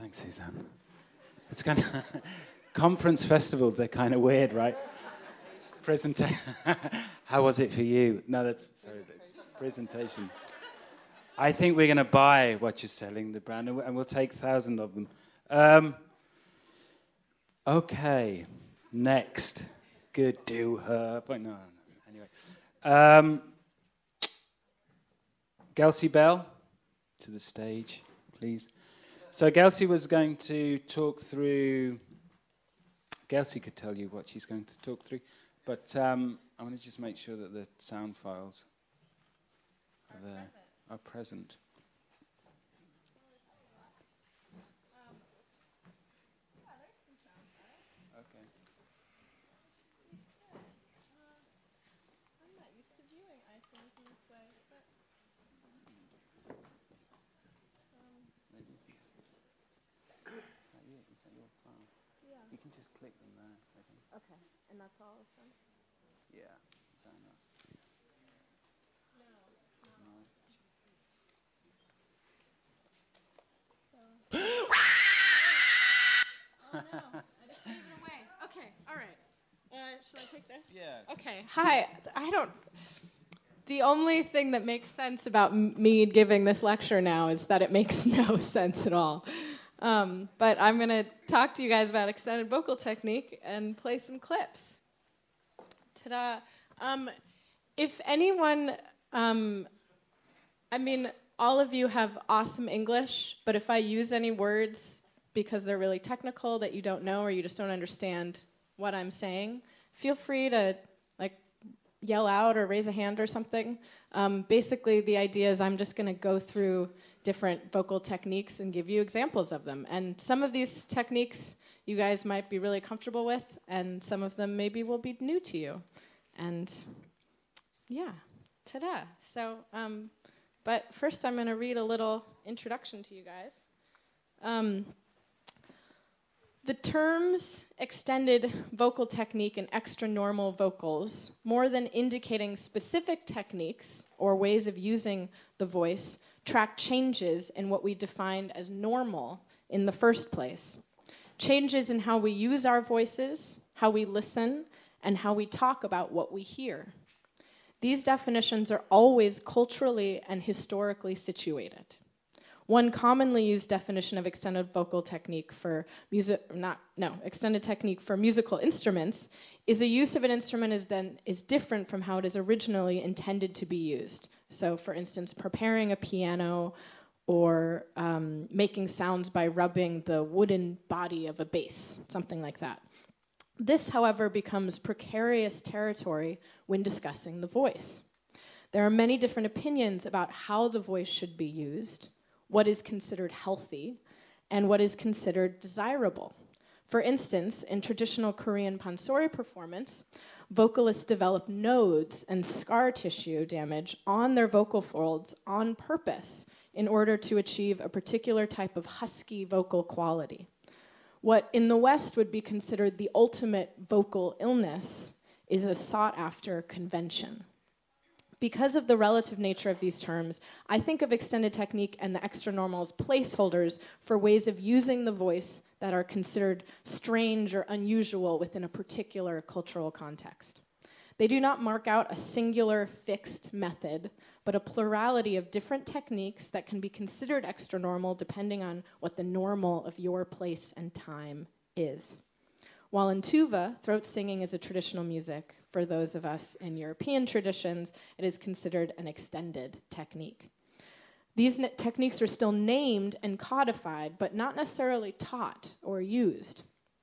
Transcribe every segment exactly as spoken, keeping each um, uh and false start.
Thanks, Suzanne. It's kind of conference festivals. They're kind of weird, right? Presentation. How was it for you? No, that's sorry. Presentation. I think we're going to buy what you're selling, the brand, and we'll take a thousand of them. Um, okay, next. Good, do her. But no, anyway. Um, Gelsey Bell, to the stage, please. So Gelsey was going to talk through... Gelsey could tell you what she's going to talk through, but um, I want to just make sure that the sound files are there. Present. Are present. Um, yeah, there's some sound files. Okay. Uh, I'm not used to viewing iTunes in this way, but um, Maybe. Is that you? Is that your file? yeah. You can just click them there, I think. Okay, and that's all of them? Yeah. Is that enough? No, it's not. No. So. Oh no, I just gave it away. Okay, all right. Uh, should I take this? Yeah. Okay, hi. I don't... The only thing that makes sense about m- me giving this lecture now is that it makes no sense at all. Um, but I'm going to talk to you guys about extended vocal technique and play some clips. Ta-da. Um, if anyone... Um, I mean... All of you have awesome English, but if I use any words because they're really technical that you don't know or you just don't understand what I'm saying, feel free to like yell out or raise a hand or something. Um, basically, the idea is I'm just going to go through different vocal techniques and give you examples of them. And some of these techniques you guys might be really comfortable with, and some of them maybe will be new to you. And yeah, ta-da. So... Um, But first, I'm going to read a little introduction to you guys. Um, the terms extended vocal technique and extra-normal vocals, more than indicating specific techniques or ways of using the voice, track changes in what we defined as normal in the first place. Changes in how we use our voices, how we listen, and how we talk about what we hear. These definitions are always culturally and historically situated. One commonly used definition of extended vocal technique for music, not, no, extended technique for musical instruments is a use of an instrument is then is different from how it is originally intended to be used. So, for instance, preparing a piano or um, making sounds by rubbing the wooden body of a bass, something like that. This, however, becomes precarious territory when discussing the voice. There are many different opinions about how the voice should be used, what is considered healthy, and what is considered desirable. For instance, in traditional Korean pansori performance, vocalists develop nodes and scar tissue damage on their vocal folds on purpose in order to achieve a particular type of husky vocal quality. What in the West would be considered the ultimate vocal illness is a sought-after convention. Because of the relative nature of these terms, I think of extended technique and the extra-normal as placeholders for ways of using the voice that are considered strange or unusual within a particular cultural context. They do not mark out a singular fixed method, but a plurality of different techniques that can be considered extra-normal depending on what the normal of your place and time is. While in tuba, throat singing is a traditional music, for those of us in European traditions, it is considered an extended technique. These ne- techniques are still named and codified, but not necessarily taught or used.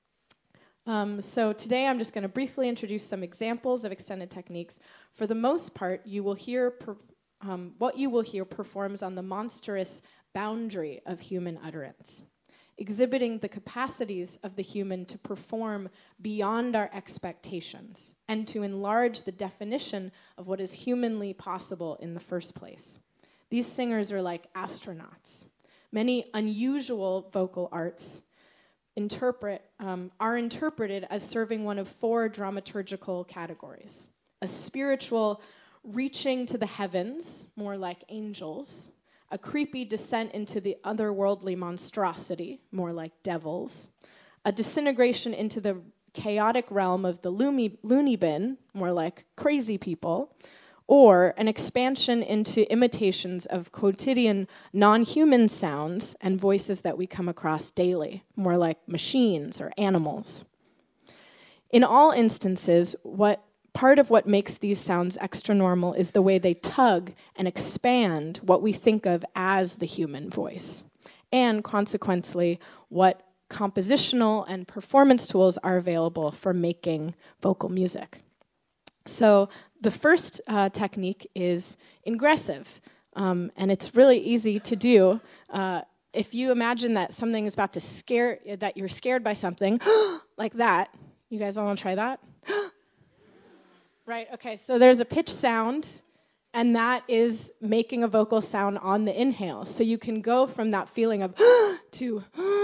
Um, so today I'm just going to briefly introduce some examples of extended techniques. For the most part, you will hear per- um, what you will hear performs on the monstrous boundary of human utterance, exhibiting the capacities of the human to perform beyond our expectations and to enlarge the definition of what is humanly possible in the first place. These singers are like astronauts. Many unusual vocal arts interpret, um, are interpreted as serving one of four dramaturgical categories: a spiritual reaching to the heavens, more like angels, a creepy descent into the otherworldly monstrosity, more like devils, a disintegration into the chaotic realm of the loony, loony bin, more like crazy people, or an expansion into imitations of quotidian non-human sounds and voices that we come across daily, more like machines or animals. In all instances, what part of what makes these sounds extra-normal is the way they tug and expand what we think of as the human voice, and consequently, what compositional and performance tools are available for making vocal music. So the first uh, technique is ingressive, um, and it's really easy to do. Uh, if you imagine that something is about to scare, that you're scared by something, like that, you guys all want to try that? Right, okay, so there's a pitch sound, and that is making a vocal sound on the inhale. So you can go from that feeling of to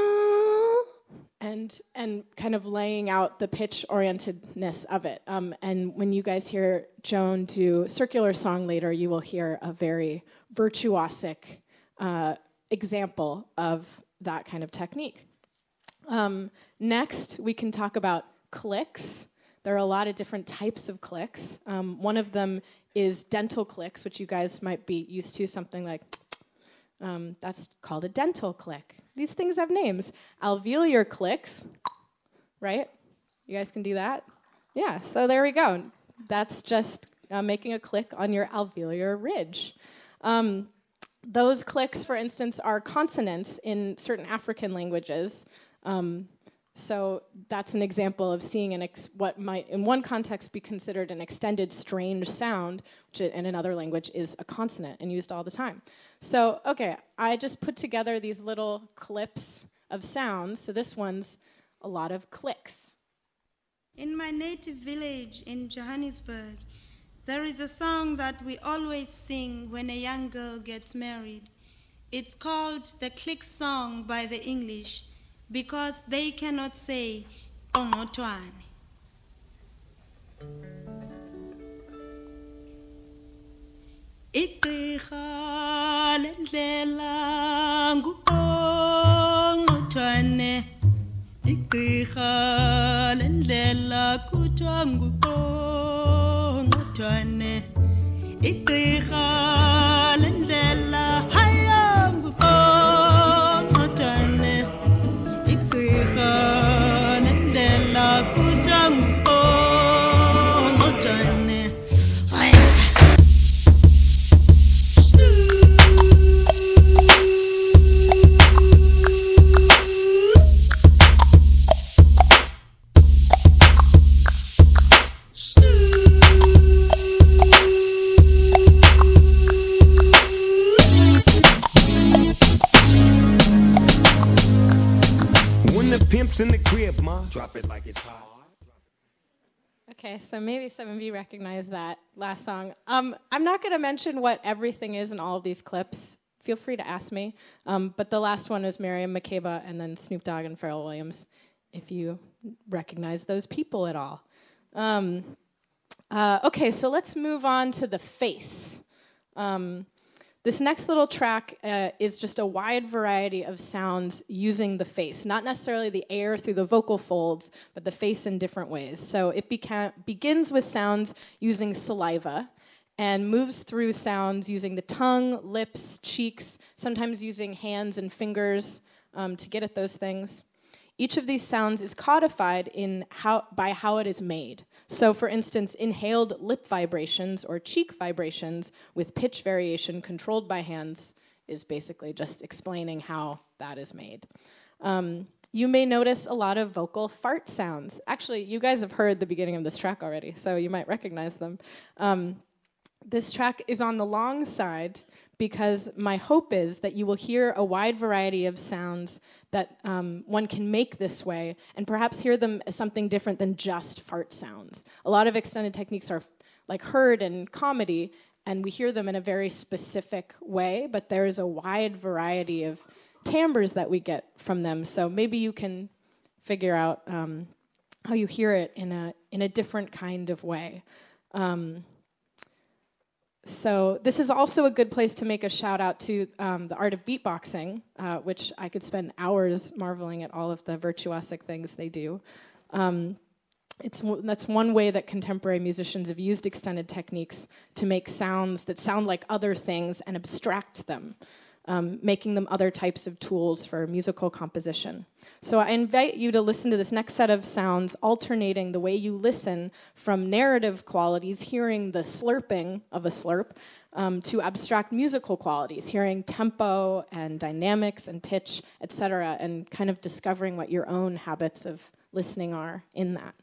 and and kind of laying out the pitch-orientedness of it. Um, and when you guys hear Joan do circular song later, you will hear a very virtuosic uh, example of that kind of technique. Um, next, we can talk about clicks. There are a lot of different types of clicks. Um, one of them is dental clicks, which you guys might be used to, something like, um, that's called a dental click. These things have names. Alveolar clicks, right? You guys can do that? Yeah, so there we go. That's just uh, making a click on your alveolar ridge. Um, those clicks, for instance, are consonants in certain African languages. Um, So that's an example of seeing an ex what might, in one context, be considered an extended strange sound, which in another language is a consonant and used all the time. So, okay, I just put together these little clips of sounds. So this one's a lot of clicks. In my native village in Johannesburg, there is a song that we always sing when a young girl gets married. It's called the Click Song by the English, because they cannot say ongotwane. Igqirha lendlela nguongotwane. Igqirha lendlela kuthiwa nguongotwane. Igqirha lendlela haya nguongotwane. In the crib, ma. Drop it like it's hot. Okay, so maybe some of you recognize that last song. Um, I'm not going to mention what everything is in all of these clips. Feel free to ask me. Um, but the last one is Miriam Makeba and then Snoop Dogg and Pharrell Williams, if you recognize those people at all. Um, uh, okay, so let's move on to the face. Um, This next little track uh, is just a wide variety of sounds using the face, not necessarily the air through the vocal folds, but the face in different ways. So it beca- begins with sounds using saliva and moves through sounds using the tongue, lips, cheeks, sometimes using hands and fingers um, to get at those things. Each of these sounds is codified in how, by how it is made. So, for instance, inhaled lip vibrations or cheek vibrations with pitch variation controlled by hands is basically just explaining how that is made. Um, you may notice a lot of vocal fart sounds. Actually, you guys have heard the beginning of this track already, so you might recognize them. Um, this track is on the long side because my hope is that you will hear a wide variety of sounds that um, one can make this way, and perhaps hear them as something different than just fart sounds. A lot of extended techniques are like heard in comedy, and we hear them in a very specific way, but there is a wide variety of timbres that we get from them. So maybe you can figure out um, how you hear it in a in a different kind of way. Um, so this is also a good place to make a shout out to um, the art of beatboxing, uh, which I could spend hours marveling at all of the virtuosic things they do. Um, it's that's one way that contemporary musicians have used extended techniques to make sounds that sound like other things and abstract them, um, making them other types of tools for musical composition. So I invite you to listen to this next set of sounds, alternating the way you listen from narrative qualities, hearing the slurping of a slurp, um, to abstract musical qualities, hearing tempo and dynamics and pitch, et cetera, and kind of discovering what your own habits of listening are in that.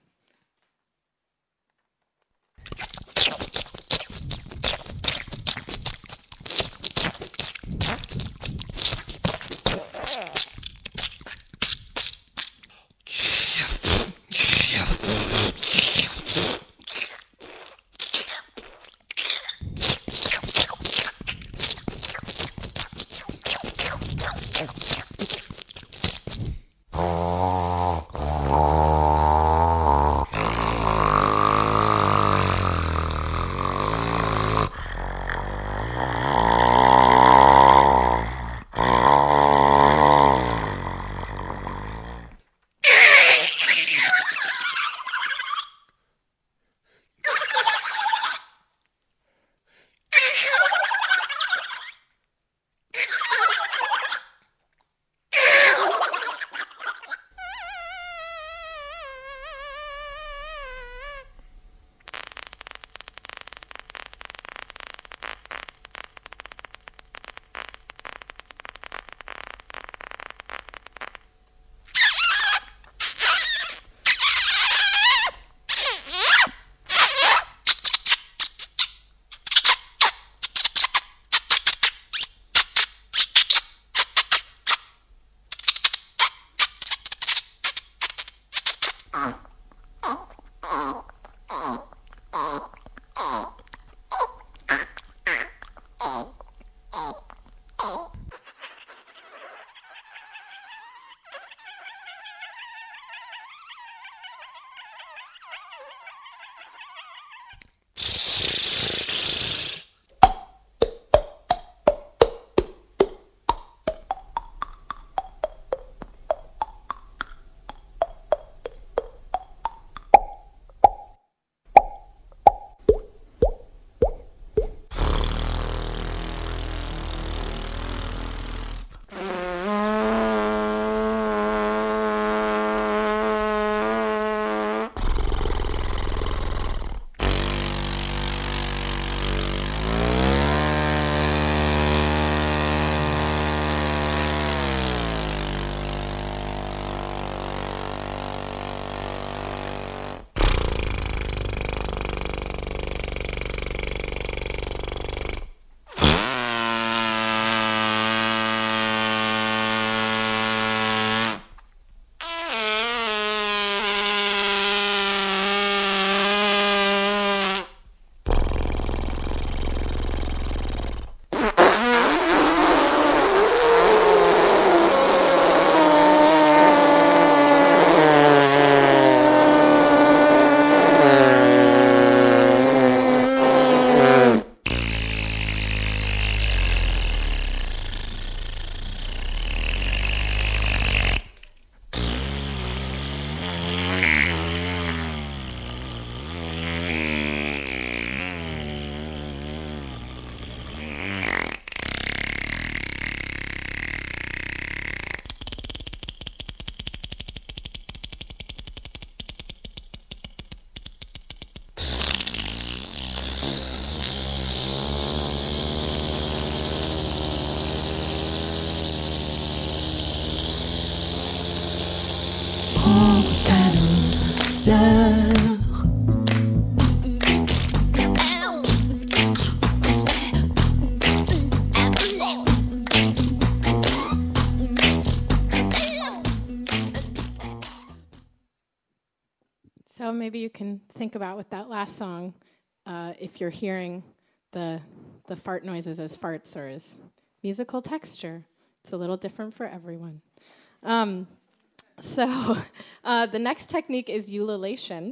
So maybe you can think about with that last song, uh, if you're hearing the the fart noises as farts or as musical texture. It's a little different for everyone. Um, so uh, the next technique is ululation.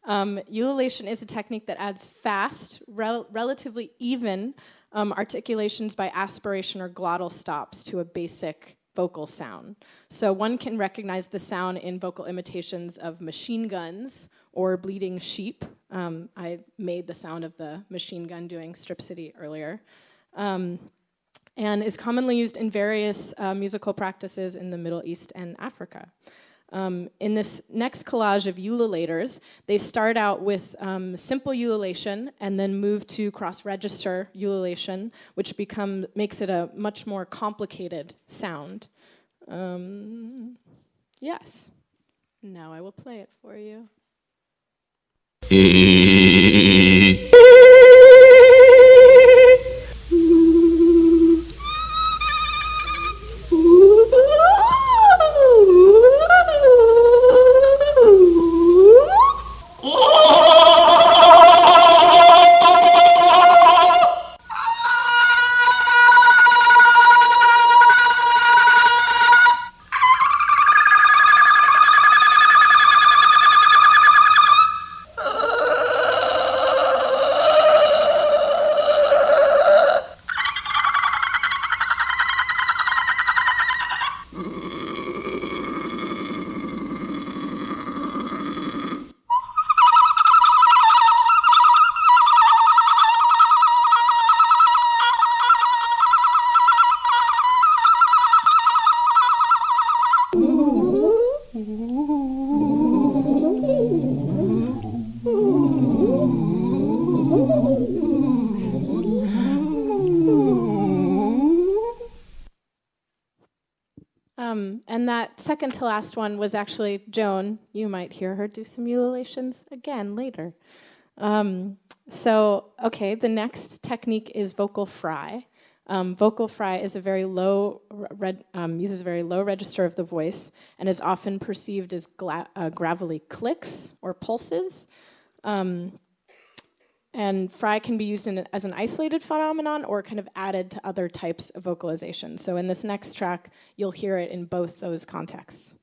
Um, ululation is a technique that adds fast, rel relatively even um, articulations by aspiration or glottal stops to a basic vocal sound. So one can recognize the sound in vocal imitations of machine guns or bleating sheep. Um, I made the sound of the machine gun doing Strip City earlier. Um, and is commonly used in various uh, musical practices in the Middle East and Africa. Um, in this next collage of ululators, they start out with um, simple ululation and then move to cross-register ululation, which become, makes it a much more complicated sound. Um, yes. Now I will play it for you. Um, and that second to last one was actually Joan. You might hear her do some ululations again later. Um, so, okay, the next technique is vocal fry. Um, vocal fry is a very low, red, um, uses a very low register of the voice and is often perceived as gla uh, gravelly clicks or pulses. Um, and fry can be used in, as an isolated phenomenon or kind of added to other types of vocalization. So in this next track, you'll hear it in both those contexts.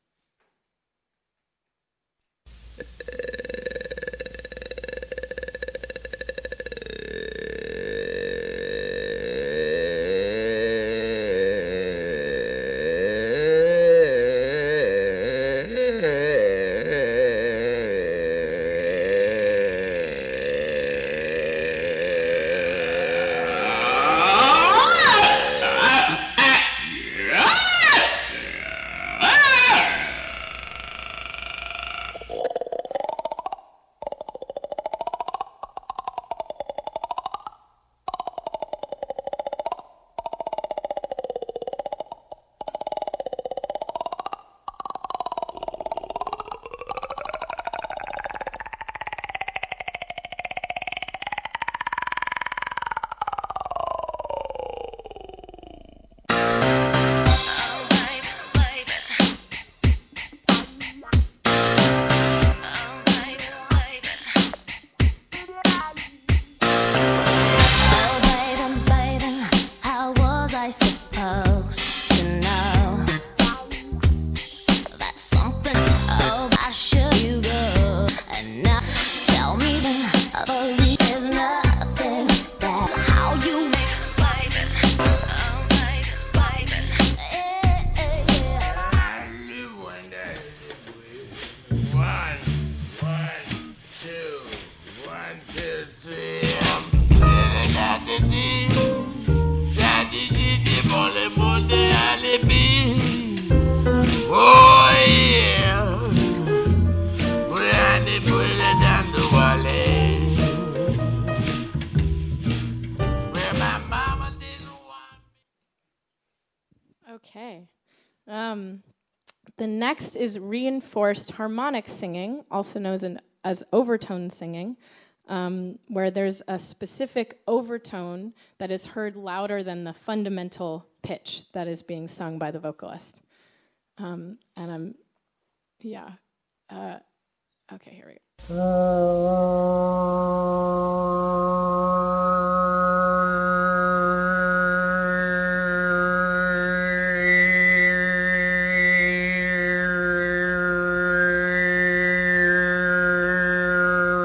Okay. Um, the next is reinforced harmonic singing, also known as, an, as overtone singing, um, where there's a specific overtone that is heard louder than the fundamental pitch that is being sung by the vocalist. Um, and I'm, yeah. Uh, okay, here we go.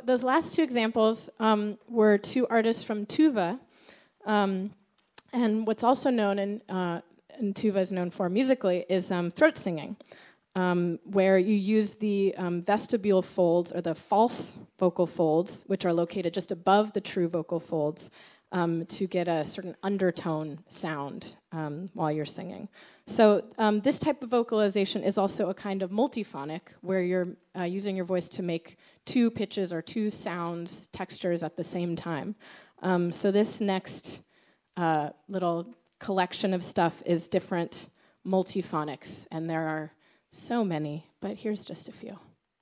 those last two examples um, were two artists from tuva. Um, and what's also known, in, uh, and tuva is known for musically, is um, throat singing, um, where you use the um, vestibule folds, or the false vocal folds, which are located just above the true vocal folds, um, to get a certain undertone sound um, while you're singing. So um, this type of vocalization is also a kind of multiphonic, where you're uh, using your voice to make two pitches or two sounds, textures at the same time. Um, so this next uh, little collection of stuff is different multiphonics, and there are so many, but here's just a few.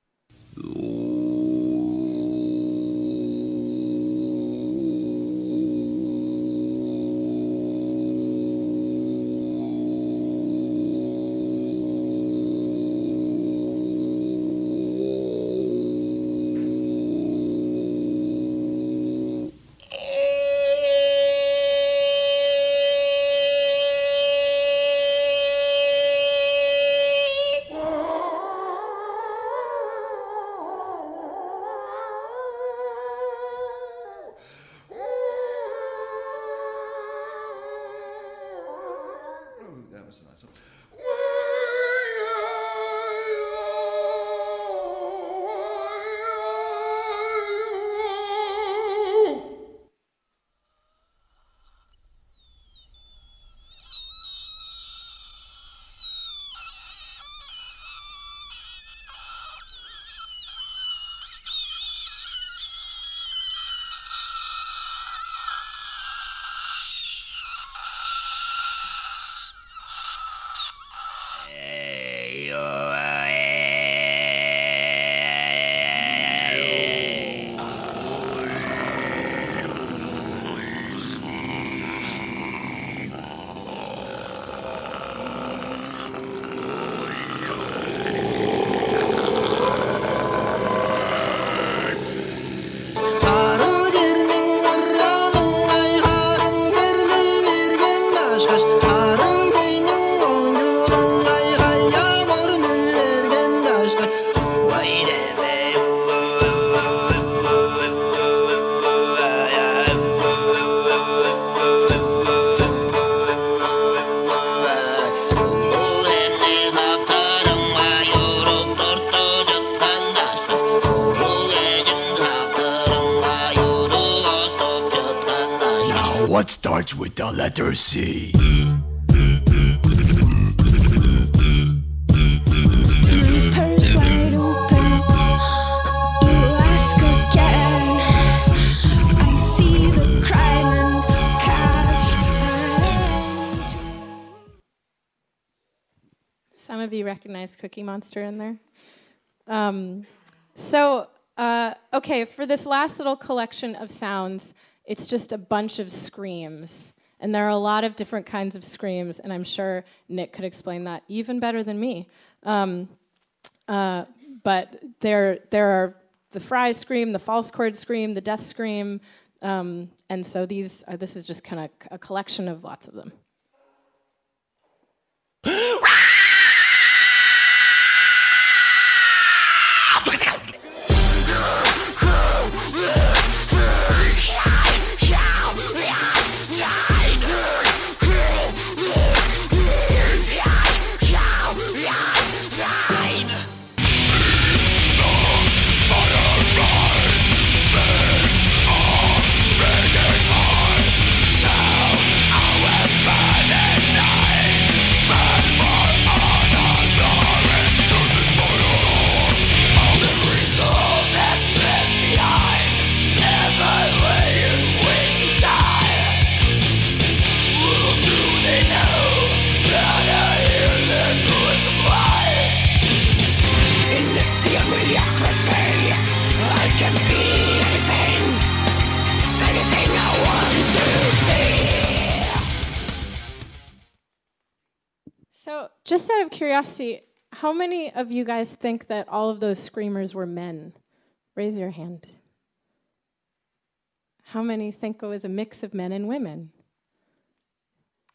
What starts with the letter C? Purse wide open, you ask again. I see the crime and cash. Some of you recognize Cookie Monster in there. Um, so, uh, okay, for this last little collection of sounds, it's just a bunch of screams. And there are a lot of different kinds of screams, and I'm sure Nick could explain that even better than me. Um, uh, but there, there are the fry scream, the false chord scream, the death scream, um, and so these are, this is just kind of a collection of lots of them. So, just out of curiosity, how many of you guys think that all of those screamers were men? Raise your hand. How many think it was a mix of men and women?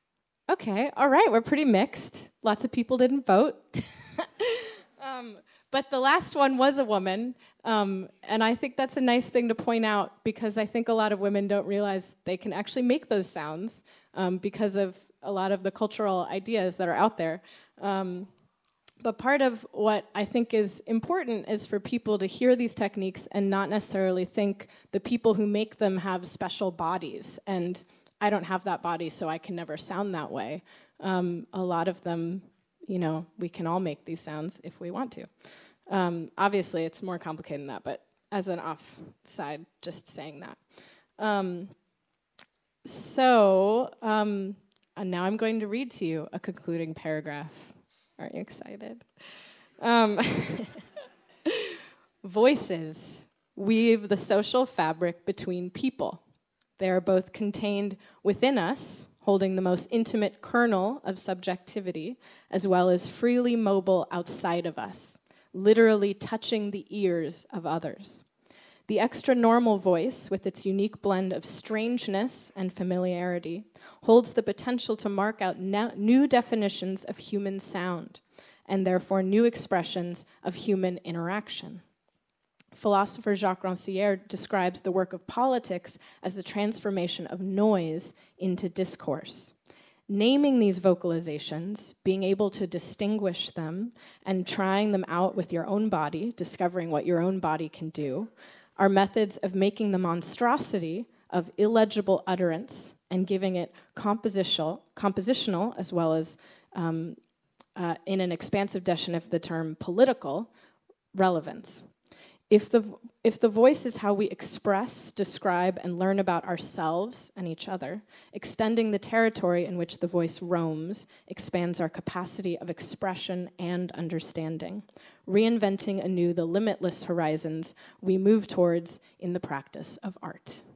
Okay, all right, we're pretty mixed. Lots of people didn't vote. um, but the last one was a woman, um, and I think that's a nice thing to point out because I think a lot of women don't realize they can actually make those sounds um, because of a lot of the cultural ideas that are out there. Um, but part of what I think is important is for people to hear these techniques and not necessarily think the people who make them have special bodies. And I don't have that body, so I can never sound that way. Um, a lot of them, you know, we can all make these sounds if we want to. Um, obviously, it's more complicated than that, but as an offside, just saying that. Um, so, um, and now I'm going to read to you a concluding paragraph. Aren't you excited? Um, Voices weave the social fabric between people. They are both contained within us, holding the most intimate kernel of subjectivity, as well as freely mobile outside of us, literally touching the ears of others. The extra-normal voice, with its unique blend of strangeness and familiarity, holds the potential to mark out ne- new definitions of human sound, and therefore new expressions of human interaction. Philosopher Jacques Rancière describes the work of politics as the transformation of noise into discourse. Naming these vocalizations, being able to distinguish them, and trying them out with your own body, discovering what your own body can do, are methods of making the monstrosity of illegible utterance and giving it compositional, compositional as well as, um, uh, in an expansive definition of the term political, relevance. If the, if the voice is how we express, describe, and learn about ourselves and each other, extending the territory in which the voice roams expands our capacity of expression and understanding, reinventing anew the limitless horizons we move towards in the practice of art.